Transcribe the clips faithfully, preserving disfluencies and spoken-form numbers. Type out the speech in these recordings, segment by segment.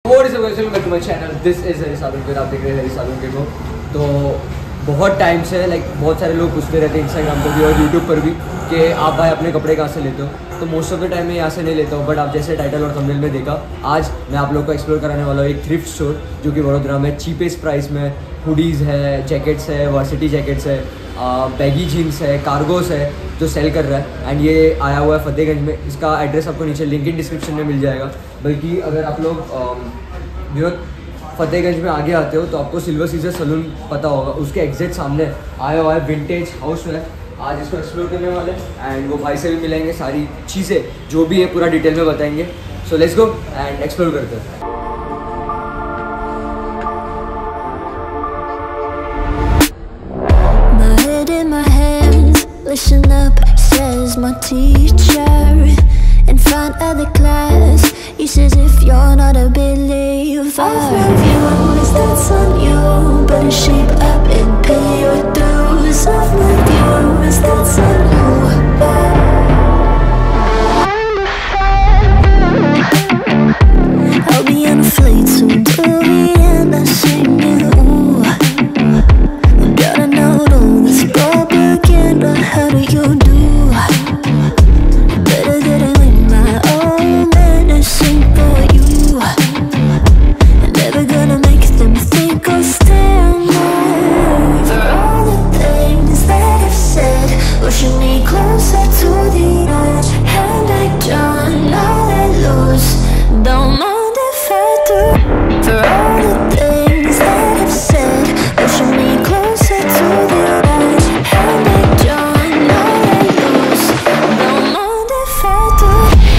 Channel this is Hari Salunke, आप देख रहे हैं हरी सालुंके को। तो बहुत टाइम से लाइक बहुत सारे लोग पूछते रहते हैं इंस्टाग्राम पर भी और यूट्यूब पर भी कि आप भाई अपने कपड़े कहाँ से लेते हो। तो मोस्ट ऑफ द टाइम मैं यहाँ से नहीं लेता हूँ, बट आप जैसे टाइटल और थंबनेल में देखा, आज मैं आप लोग को एक्सप्लोर कराने वाला हूँ एक थ्रिफ्ट स्टोर जो कि वडोदरा में चीपेस्ट प्राइस में हुडीज़ है, जैकेट्स है, वर्सिटी जैकेट्स है, बैगी जीन्स है, कार्गोस है जो सेल कर रहा है। एंड ये आया हुआ है फतेहगंज में। इसका एड्रेस आपको नीचे लिंक इन डिस्क्रिप्शन में मिल जाएगा। बल्कि अगर आप लोग जो फतेहगंज में आगे आते हो तो आपको सिल्वर सीजर सलून पता होगा, उसके एग्जैक्ट सामने आया हुआ है विंटेज हाउस है। आज इसको एक्सप्लोर करने वाले हैं एंड वो भाई से भी मिलेंगे, सारी चीज़ें जो भी है पूरा डिटेल में बताएंगे। So let's go and explore करते हैं। Listen up, says my teacher in front of the class. He says if you're not a believer, I've views that's on you. Better shape up and pay your dues. I've views that's on you. I'll be on a flight soon to the end. I sing you. Gotta know all this propaganda. How do you do? Better get it with my own medicine for you. Never gonna make them think I'll stand there. For all the things that I've said, pushing me closer to the edge. And I don't know that lose. Don't mind if I do. For all the things that I've said, pushing me closer to the edge. And I don't know that lose. Don't mind if I do.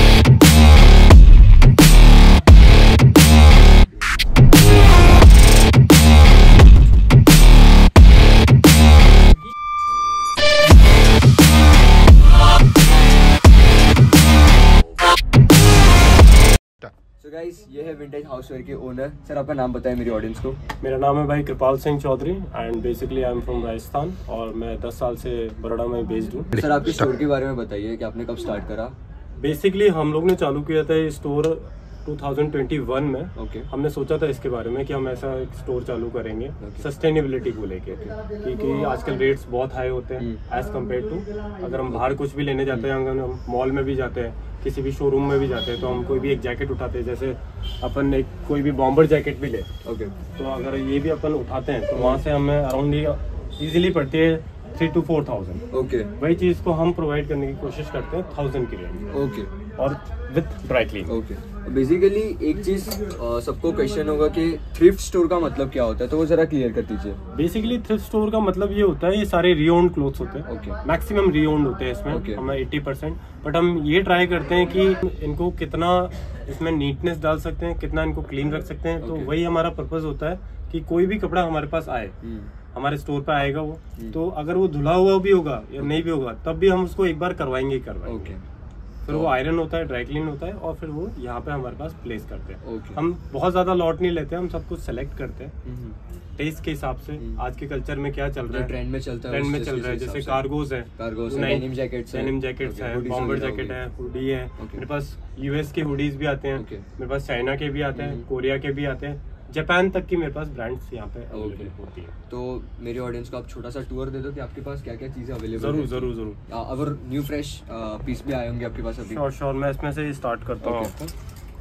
So guys, ये है vintage houseware के owner. Sir आपका नाम बताएं मेरी audience को। मेरा नाम है भाई Kripal Singh Chaudhary and basically I am from Rajasthan और मैं दस साल से बड़ौदा में बेस्ड हूँ। सर आपके स्टोर के बारे में बताइए कि आपने कब स्टार्ट करा। बेसिकली हम लोग ने चालू किया था ये स्टोर दो हज़ार इक्कीस में। okay. हमने सोचा था इसके बारे में कि हम ऐसा एक स्टोर चालू करेंगे okay. सस्टेनेबिलिटी को लेके, क्योंकि आजकल रेट्स बहुत हाई होते हैं एज कम्पेयर टू अगर हम बाहर कुछ भी लेने जाते हैं, अगर हम मॉल में भी जाते हैं, किसी भी शोरूम में भी जाते हैं, तो हम कोई भी एक जैकेट उठाते हैं, जैसे अपन एक कोई भी बॉम्बर जैकेट भी ले okay. तो अगर ये भी अपन उठाते हैं तो वहाँ से हमें अराउंड इजीली पड़ती है three two four thousand. Okay, वही चीज़ को हम प्रोवाइड करने की कोशिश करते हैं थाउजेंड की रेंज। ओके, और with dry clean. Okay, basically एक चीज सबको क्वेश्चन होगा कि थ्रिफ्ट स्टोर का मतलब क्या होता है, तो वो जरा क्लियर कर दीजिए। बेसिकली थ्रिफ्ट स्टोर का मतलब ये होता है, ये सारे रीओन्ड क्लोथ्स होते हैं। okay. मैक्सिमम रीओन्ड होते हैं इसमें। okay. हमें अस्सी परसेंट, बट हम ये ट्राई करते हैं कि इनको कितना इसमें नीटनेस डाल सकते हैं, कितना इनको क्लीन रख सकते हैं। okay. तो वही हमारा पर्पज होता है कि कोई भी कपड़ा हमारे पास आए, hmm. हमारे स्टोर पे आएगा वो, hmm. तो अगर वो धुला हुआ भी होगा या नहीं भी होगा, तब भी हम उसको एक बार करवाएंगे ही करवाएंगे। okay. फिर वो आयरन होता है, ड्राई क्लीन होता है और फिर वो यहाँ पे हमारे पास प्लेस करते हैं। okay. हम बहुत ज्यादा लॉट नहीं लेते हैं, हम सब कुछ सेलेक्ट करते हैं टेस्ट के हिसाब से। आज के कल्चर में क्या चल रहा है, ट्रेंड में चलता है, ट्रेंड में चल रहा है। जैसे कार्गोज है, कार्गोस है, डेनिम जैकेट्स है, डेनिम जैकेट्स है, बॉम्बर जैकेट है, हुडी है। मेरे पास यूएस के हुडीज भी आते हैं, मेरे पास चाइना के भी आते हैं, कोरिया के भी आते हैं, जापान तक की मेरे पास ब्रांड्स यहाँ पे अवेलेबल होती है। तो मेरी ऑडियंस को आप छोटा सा टूर दे दो कि आपके पास क्या क्या चीजें अवेलेबल जरूर जरूर जरूर अगर न्यू फ्रेश पीस भी आए होंगे आपके पास अभी। श्योर श्योर, मैं इसमें से स्टार्ट करता हूँ आपको।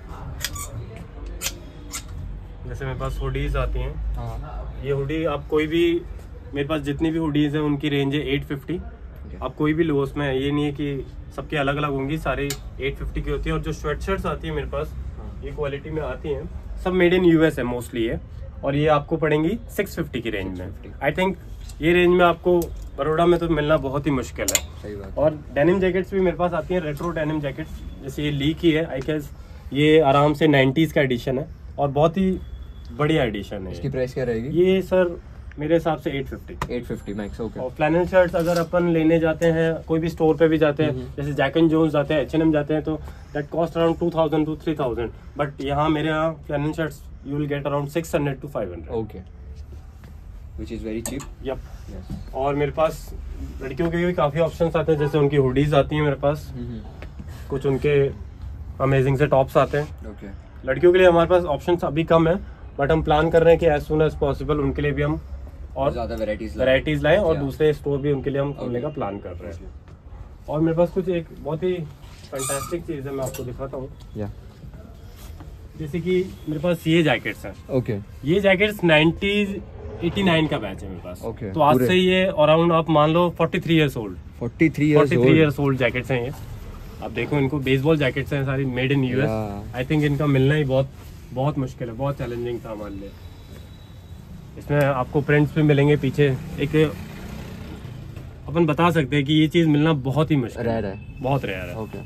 जैसे मेरे पास हुडीज आती हैं। हाँ। ये हुडी आप कोई भी, मेरे पास जितनी भी हुडीज है उनकी रेंज है एट फिफ्टी। आप कोई भी लो उसमें, ये नहीं है कि सबकी अलग अलग होंगी, सारी एट फिफ्टी की होती है। और जो स्वेट शर्ट्स आती है मेरे पास, ये क्वालिटी में आती हैं, सब मेड इन यूएस है मोस्टली है, और ये आपको पड़ेंगी सिक्स फिफ्टी की रेंज में। आई थिंक ये रेंज में आपको बड़ौदा में तो मिलना बहुत ही मुश्किल है। सही बात। और डेनिम जैकेट्स भी मेरे पास आती हैं, रेट्रो डेनिम जैकेट्स। जैसे ये ली की है, आई गेस ये आराम से नाइन्टीज का एडिशन है और बहुत ही बढ़िया एडिशन है। इसकी प्राइस क्या रहेगी? ये सर मेरे हिसाब से eight fifty eight fifty max. Okay. और फ्लैनल शर्ट्स अगर अपन लेने जाते हैं, कोई भी स्टोर पे भी जाते हैं, जैसे जैक एंड जोन्स जाते हैं, एच एन एम जाते हैं, तो that cost around two thousand to three thousand. But यहाँ मेरे यहाँ flannel shirts you will get around six hundred to five hundred. Okay, which is very cheap. Yup. और मेरे पास लड़कियों के भी काफी ऑप्शंस आते हैं, जैसे उनकी हुडीज आती हैं मेरे पास, कुछ उनके अमेजिंग से टॉप्स आते हैं। ओके। लड़कियों के लिए हमारे पास ऑप्शंस अभी कम है, बट हम प्लान कर रहे हैं कि एज सुन एज पॉसिबल उनके लिए भी हम और ज़्यादा वेराइटीज वेराइटीज लाएं और Yeah. दूसरे स्टोर भी उनके लिए हम खोलने का प्लान कर रहे हैं। और मेरे पास कुछ एक बहुत ही फैंटास्टिक चीज़ है, मैं आपको दिखाता हूँ। या जैसे कि मेरे पास ये जैकेट्स हैं। ओके ये जैकेट्स नाइनटीज एटी नाइन का बैच है मेरे पास। Okay. तो आज पूरे। से ये अराउंड आप मान लो forty three years old forty three years forty three years old jackets हैं ये। आप देखो इनको, बेसबॉल जैकेट्स हैं सारी, made in US. Yeah. I think इनका मिलना ही बहुत बहुत मुश्किल है, बहुत चैलेंजिंग था हमारे लिए। इसमें आपको प्रिंट्स भी मिलेंगे पीछे। एक अपन बता सकते हैं कि ये चीज मिलना बहुत ही मुश्किल रेयर है। बहुत रेयर है। ओके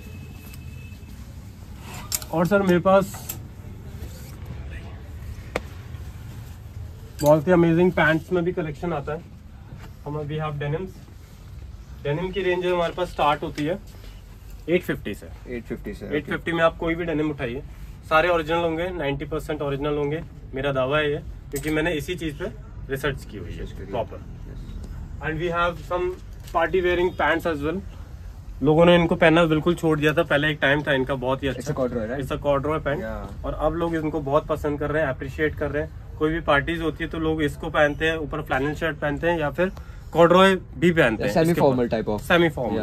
और सर मेरे पास बहुत ही अमेजिंग पैंट्स में भी कलेक्शन आता है। हम वी हैव डेनिम्स। डेनिम की रेंज हमारे पास स्टार्ट होती है एट फिफ्टी से। एट फिफ्टी से एट फिफ्टी में आप कोई भी डेनिम उठाइए, सारे ओरिजिनल होंगे, नाइंटी परसेंट ओरिजिनल होंगे। मेरा दावा है ये, क्योंकि मैंने इसी चीज पे रिसर्च की हुई है proper. And we have some party wearing pants as well. लोगों ने इनको पहनना बिल्कुल छोड़ दिया था, पहले एक टाइम था इनका बहुत ही अच्छा, it's a corduroy pant. Yeah. और अब लोग इनको बहुत पसंद कर रहे हैं, अप्रिशिएट कर रहे हैं। कोई भी पार्टीज होती है तो लोग इसको पहनते हैं, ऊपर फ्लैनल शर्ट पहनते हैं या फिर कॉर्डरॉय भी पहनते हैं। Semi formal type of semi formal.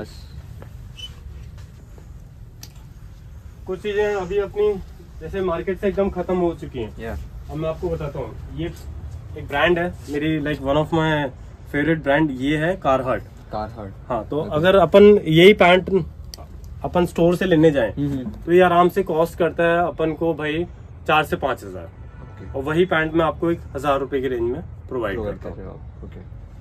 कुछ चीजें अभी अपनी जैसे मार्केट से एकदम खत्म हो चुकी हैं। या अब मैं आपको बताता हूँ, ये एक ब्रांड है मेरी, like one of my favourite brand, ये है कारहार्ट। कारहार्ट हाँ, तो अगर अपन यही पैंट अपन स्टोर से लेने जाएं तो ये आराम से कॉस्ट करता है अपन को भाई चार से पांच हजार, और वही पैंट मैं आपको एक हजार रुपए की रेंज में प्रोवाइड करता हूँ। ओके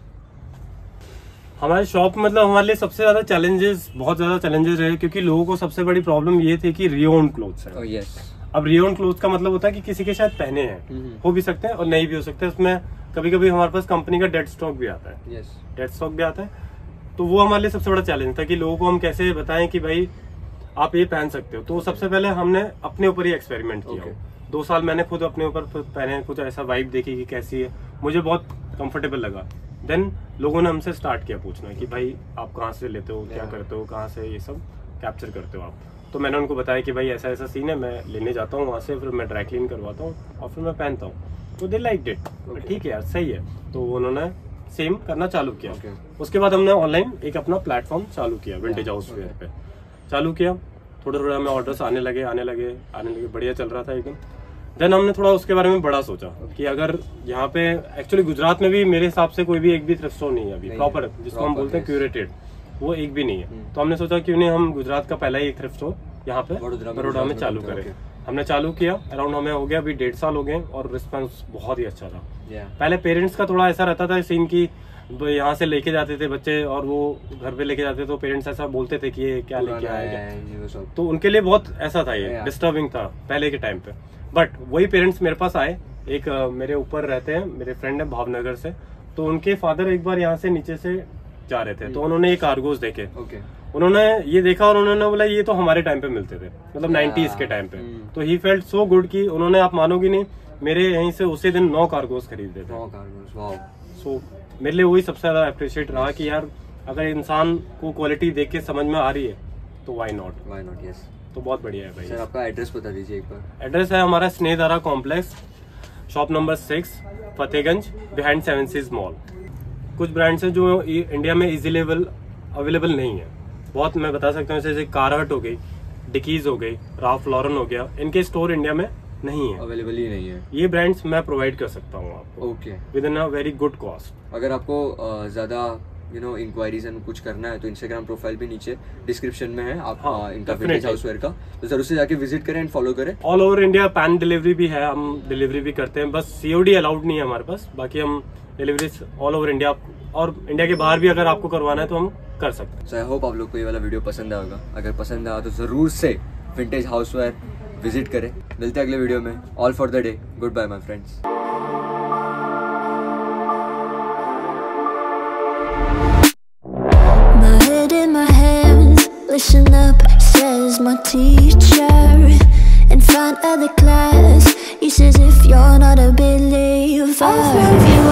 हमारे शॉप मतलब हमारे लिए सबसे ज्यादा चैलेंजेस, बहुत ज्यादा चैलेंजेस रहे, क्योंकि लोगों को सबसे बड़ी प्रॉब्लम ये थी कि रियोन क्लोथ्स है। यस अब रियोन क्लोथ का मतलब होता है कि किसी के शायद पहने हैं, हो भी सकते हैं और नहीं भी हो सकते हैं। उसमें कभी कभी हमारे पास कंपनी का डेड स्टॉक भी आता है। यस डेड स्टॉक भी आता है, तो वो हमारे लिए सबसे बड़ा चैलेंज था कि लोगों को हम कैसे बताएं कि भाई आप ये पहन सकते हो। तो सबसे पहले हमने अपने ऊपर ही एक्सपेरिमेंट किया। Okay. दो साल मैंने खुद अपने ऊपर पहने, कुछ ऐसा वाइब देखी कि कैसी है, मुझे बहुत कंफर्टेबल लगा। देन लोगों ने हमसे स्टार्ट किया पूछना कि भाई आप कहाँ से लेते हो, क्या Yeah. करते हो, कहाँ से ये सब कैप्चर करते हो आप। तो मैंने उनको बताया कि भाई ऐसा ऐसा सीन है, मैं लेने जाता हूँ वहाँ से, फिर मैं ड्राई क्लीन करवाता हूँ और फिर मैं पहनता हूँ। तो दे लाइक डिट, ठीक है यार सही है। तो उन्होंने सेम करना चालू किया। Okay. उसके बाद हमने ऑनलाइन एक अपना प्लेटफॉर्म चालू किया, विंटेज हाउस वेयर पे चालू किया। थोड़ा थोड़ा हमें ऑर्डर्स आने लगे आने लगे आने लगे बढ़िया चल रहा था एकदम। देन हमने थोड़ा उसके बारे में बड़ा सोचा कि अगर यहाँ पे एक्चुअली गुजरात में भी मेरे हिसाब से कोई भी एक भी थ्रिफ्ट स्टोर नहीं है अभी प्रॉपर, जिसको हम बोलते हैं क्यूरेटेड, वो एक भी नहीं है। तो हमने सोचा क्यों नहीं हम गुजरात का पहला ही एक थ्रिफ्ट स्टोर यहाँ पे बड़ौदा में चालू करें। हमने चालू किया, अराउंड हमें हो गया अभी डेढ़ साल हो गए और रिस्पॉन्स बहुत ही अच्छा था। पहले पेरेंट्स का थोड़ा ऐसा रहता था सीन की यहाँ से लेके जाते थे बच्चे और वो घर पे लेके जाते, तो पेरेंट्स ऐसा बोलते थे कि ये क्या लेके आएगा, तो उनके लिए बहुत ऐसा था, ये डिस्टर्बिंग था पहले के टाइम पे। बट वही पेरेंट्स मेरे पास आए, एक मेरे ऊपर रहते हैं, मेरे फ्रेंड है भावनगर से, तो उनके फादर एक बार यहाँ से नीचे से जा रहे थे, तो उन्होंने ये कार्गोज देखे। उन्होंने ये देखा और उन्होंने बोला ये तो हमारे टाइम पे मिलते थे, मतलब नाइनटीज के टाइम पे। तो ही फेल्ट सो गुड कि उन्होंने, आप मानोगी नहीं, मेरे यहीं से उसी दिन नौ कार्गोज खरीदे थे। सो मेरे लिए वही सबसे ज्यादा अप्रिशिएट रहा कि यार अगर इंसान को क्वालिटी देख के समझ में आ रही है तो why not why not yes. तो बहुत बढ़िया है भाई। सर आपका एड्रेस बता दीजिए एक बार। एड्रेस है हमारा Snehdhara complex, shop number six, Fatehganj, behind Seven Seas mall. कुछ ब्रांड्स हैं जो इंडिया में इजी लेवल अवेलेबल नहीं है, बहुत मैं बता सकता हूँ, जैसे कारहट हो गई, डिकीज हो गई, राल्फ लॉरेन हो गया, इनके स्टोर इंडिया में नहीं है, अवेलेबल ही नहीं है। ये ब्रांड्स मैं प्रोवाइड कर सकता हूँ आपको okay with in a very good cost. अगर आपको uh, ज्यादा यू नो इंक्वायरीज एंड कुछ करना है तो इंस्टाग्राम प्रोफाइल भी नीचे डिस्क्रिप्शन में है, आप हाँ, इनका विंटेज हाउसवेयर का, तो जरूर से जाके विजिट करें एंड फॉलो करें। All over India pan delivery भी है, हम डिलीवरी भी करते हैं, बस सीओडी अलाउड नहीं है हमारे पास, बाकी हम डिलीवरी ऑल ओवर इंडिया और इंडिया के बाहर भी अगर आपको करवाना है तो हम कर सकते हैं। सो आई होप आप लोग को ये वाला वीडियो पसंद आएगा। अगर पसंद आया तो जरूर से विंटेज हाउसवेयर विजिट करें। मिलते हैं अगले वीडियो में। All for the day, goodbye my friends. My head in my hands, listen up, says my teacher. In front of the class, he says if you're not a believer,